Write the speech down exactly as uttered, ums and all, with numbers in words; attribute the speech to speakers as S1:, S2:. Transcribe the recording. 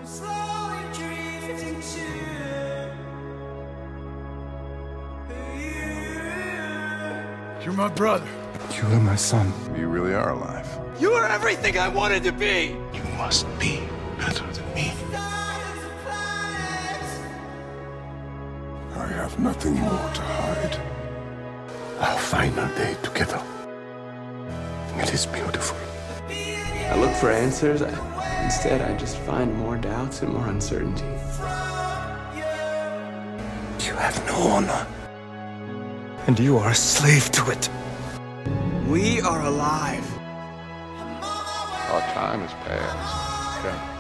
S1: You're my brother.
S2: You are my son.
S3: You really are alive.
S1: You are everything I wanted to be.
S2: You must be better than me.
S3: I have nothing more to hide.
S2: Our final day together. It is beautiful.
S4: I look for answers. I, instead, I just find more doubts and more uncertainty.
S2: You have no honor. And you are a slave to it.
S1: We are alive.
S3: Our time has passed. Yeah.